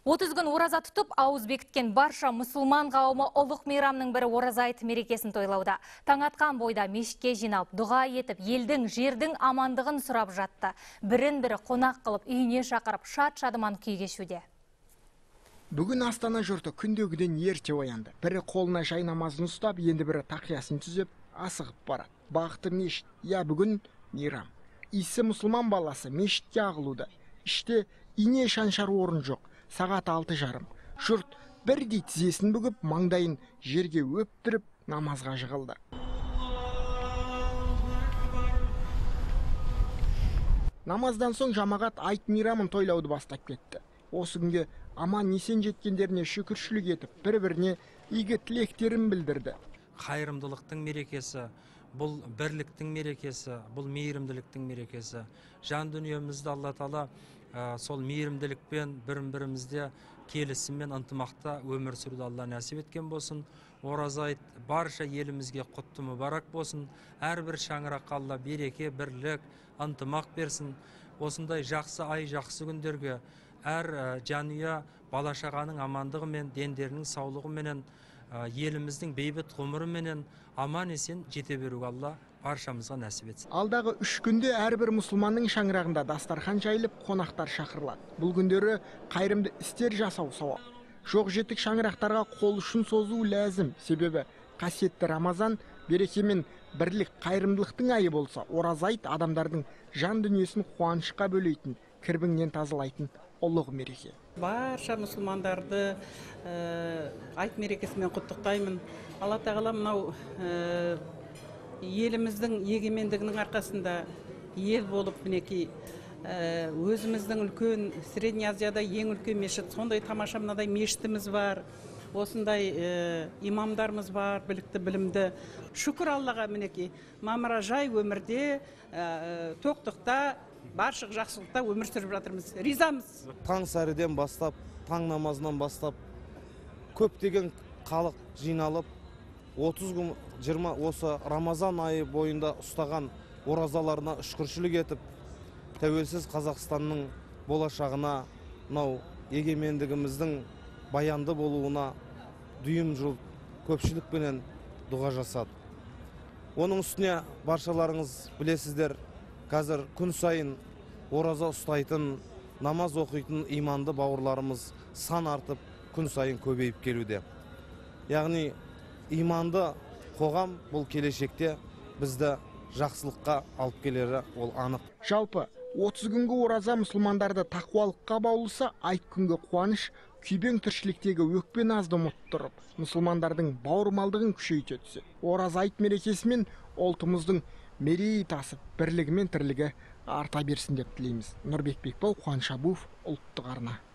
30 күн ораза тұтып, ауыз бекіткен барша мұсылман қауымы ұлық мейрамның бірі ораза айт мерекесін тойлауда. Таң атқан бойда мешітке жиналып, дұға етіп, елдің, жердің амандығын сұрап жатты. Бірін-бірі қонақ қылып, үйіне шақырып, шат-шадыман күй кешуде. Бүгін Астана жұрты күндегіден ерте оянды. Бірі қолына жай намазын ұстап, енді бірі тақиясын түзеп, асығып барады. Бақты мешіт, бүгін мейрам. Исі мұсылман баласы мешітке ағылуда. Іште ине шаншар орын жоқ. Сағат 6:30. Жұрт бірдей тізесін бүгіп, маңдайын жерге өптіріп, намазға жығылды. Намаздан соң жамағат айт мейрамын тойлауды бастап кетті. Осы күнге аман есен жеткендеріне шүкіршілік етіп, бір-біріне игі тілектерін білдірді. Қайырымдылықтың мерекесі, бұл бірліктің мерекесі, бұл мейірімділіктің мерекесі. Жан дүниемізді Алла Тағала сол мейірімділікпен бірімізде келісіммен ынтымақта өмір сүруді Алла нәсіп еткен болсын. Ораза айт барша елімізге құтты мүбарак болсын. Әрбір шаңыраққа Алла береке, бірлік, ынтымақ берсін. Осындай жақсы ай, жақсы күндерге әр жанұя бала-шағаның амандығымен, дендерінің саулығыменен, еліміздің бейбіт ғұмырыменен аман есен жете беруге Алла баршамызға нәсіп етсін. Алдағы 3 күнде әрбір мұсылманның шаңырағында дастархан жайылып, қонақтар шақырылады. Бұл күндері қайырымды істер жасау сауап. Жоқ жетік шаңырақтарға қол ұшын созу ләзім. Себебі қасиетті Рамазан береке мен бірлік, қайырымдылықтың айы болса, ораза айт адамдардың жан дүниесін қуанышқа бөлейтін, кірбіңнен тазалайтын ұлық мереке. Барша мұсылмандарды айт мерекесімен құттықтаймын. Алла Тағала мынау еліміздің егемендігінің арқасында ел болып, мінекей өзіміздің үлкен Средний Азияда ең үлкен мешіт, сондай тамаша мынадай мешітіміз бар. Осындай имамдарымыз бар, білікті, білімді. Шүкір Аллаға, мінекей мамыражай өмірде, тоқтықта, баршық жақсылықта өмір сүріп жатырмыз. Ризамыз. Таң сәріден бастап, таң намазынан бастап, көптеген халық жиналып, 30 күн 20 осы Рамазан айы бойында ұстаған оразаларына шүкіршілік етіп, тәуелсіз Қазақстанның болашағына, егемендігіміздің баянды болуына дүйім жыл көпшілікпенен дұға жасады. Оның үстіне баршаларыңыз білесіздер, қазір күн сайын ораза ұстайтын, намаз оқитын иманды бауырларымыз сан артып, күн сайын көбейіп келуде. Яғни иманды қоғам бұл келешекте бізді жақсылыққа алып келері ол анық. Жалпы 30 күнгі ораза мұсылмандарды тақуалыққа баулыса, айт күнгі қуаныш күйбең тіршіліктегі өкпе назды ұмыттырып, мұсылмандардың бауырмалдығын күшейте түседі. Ораза айт мерекесімен ұлтымыздың мерейі тасып, бірлігі мен тірлігі арта берсін деп тілейміз. Нұрбек Бекбол, Қуаныш Абуов, ұлттық арна.